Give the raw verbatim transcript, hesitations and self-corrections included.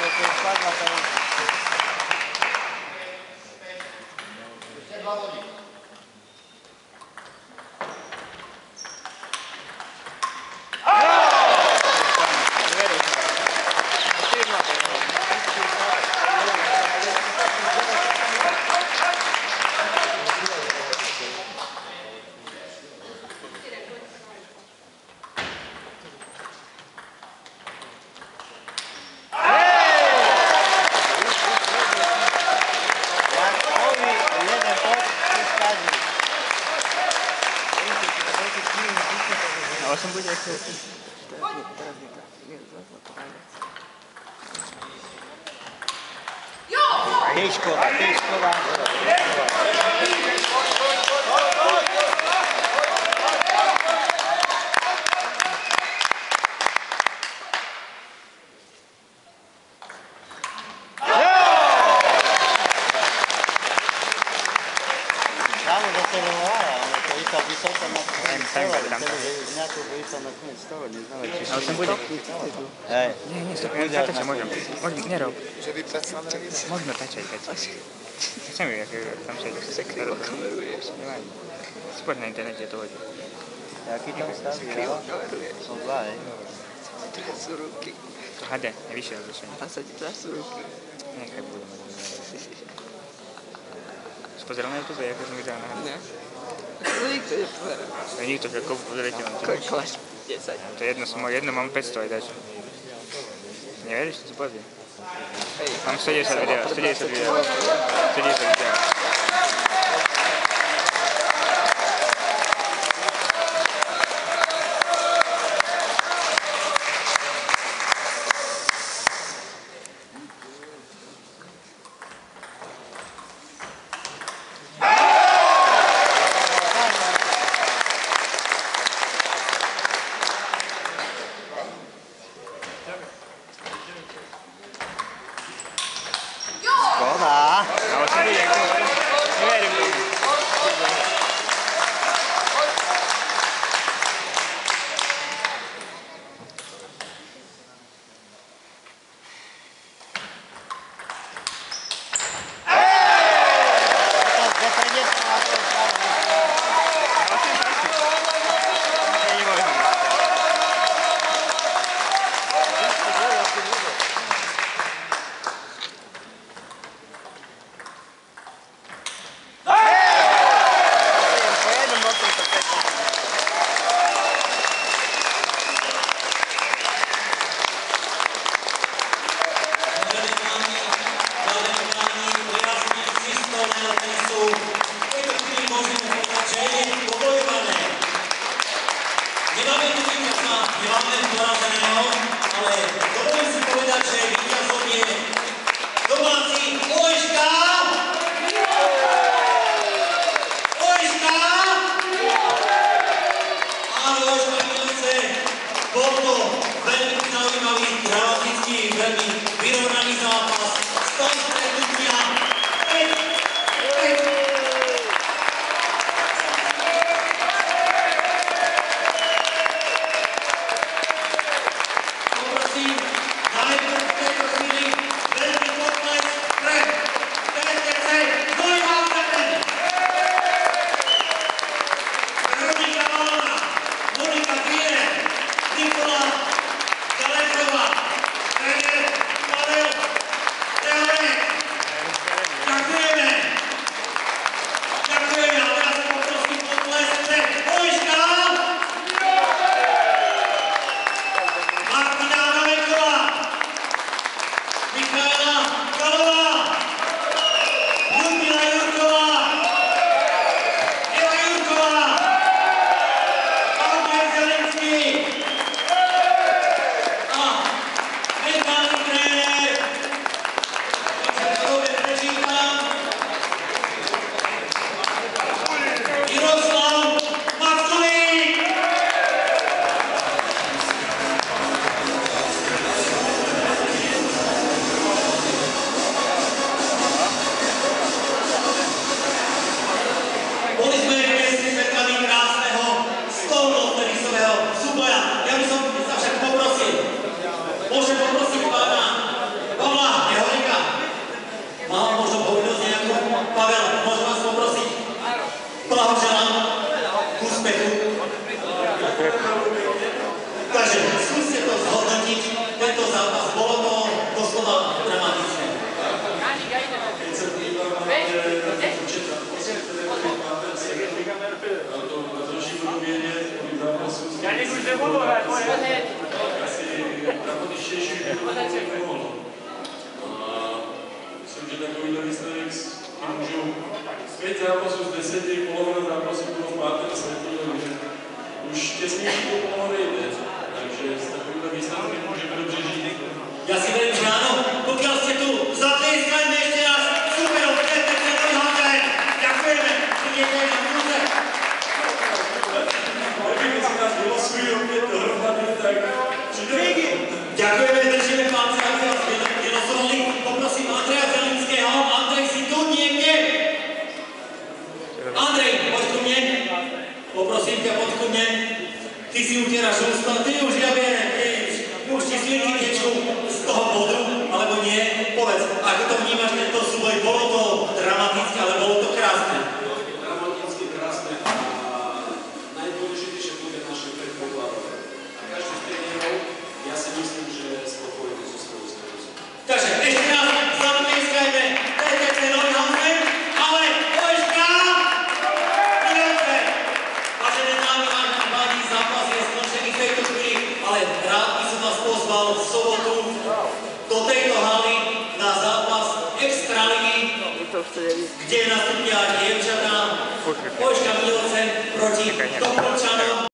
osam bude ešte... Tešková, Tešková. Samo da se ne vara, ono to isto visoko na konec stola, nekako isto na konec stola, ne znamo či A osam bude? Ej, Nie, nie, stop, ja tačaj môžem. Môžem, nerob. Že vy predsa nerobíte? Možno tačaj, keď. Chcem ju, ako tam sa Že sa krivo kameruješ. Nevadí. Si poď na internete to hodí. jaký tam stav? Krivo kameruješ. Som dva, ej. Trasú ruky. To há dé, nevyššie rozlišenie. A sa ti trasú ruky. Nechaj budem. Si pozeral na YouTube, ako som videl na hádé? Ne. To nikto nepozeral. To je nikto, že koľko pozerajte vám. Koľko máš? desať. To je jedno, som mal jedno, mám päťsto aj dač. Neveríš, to si pozri. Mám stodeväťdesiat videó, stodeväťdesiat videó. stodeväťdesiat videó. Škoda. A osem bude, ako neverím tomu. Myslím, že takovýto výsledek můžu z pět zápasů z deseti, polovina zápasů bylo v pátém světě, takže už těsnější to poloviny jde. Takže s takovýmto výsledkem můžeme dobře žít. Ja si verím, že áno, pokiaľ ste tu, zatlieskajme ešte raz superom, perfektnému Honze. Ďakujeme, prídete na budúce. Kdyby si nás vylosují opět dohromady, tak přijde. Ďakujeme, držíme palce, aby vás vylosovali. Poprosím Andreja Zelinského. Andrej, si tu niekde? Andrej, poď ku mne. Poprosím ťa, poď ku mne. Ty si utieraš ústa, ty už ja viem, ty už ti slíky tečú z toho bodu, alebo nie. Povedz, ako to vnímaš tento súboj? Bolo to dramatické, ale bolo to krásne. Dramaticky krásne a najdôležitejšie bude naše predpoklady. A každý z trénerov, ja si myslím, že je spokojný so svojou starosti. Takže ešte raz zatlieskajme té té cé Neuhausen, ale Ožka! Výborné! Vážené dámy a páni, zápas je skončený v tejto chvíli, ale rád by som vás pozval v sobotu do tejto haly na zápas Extraligy, kde nastúpia dievčatá Ožka Milovcen proti Topolčanom.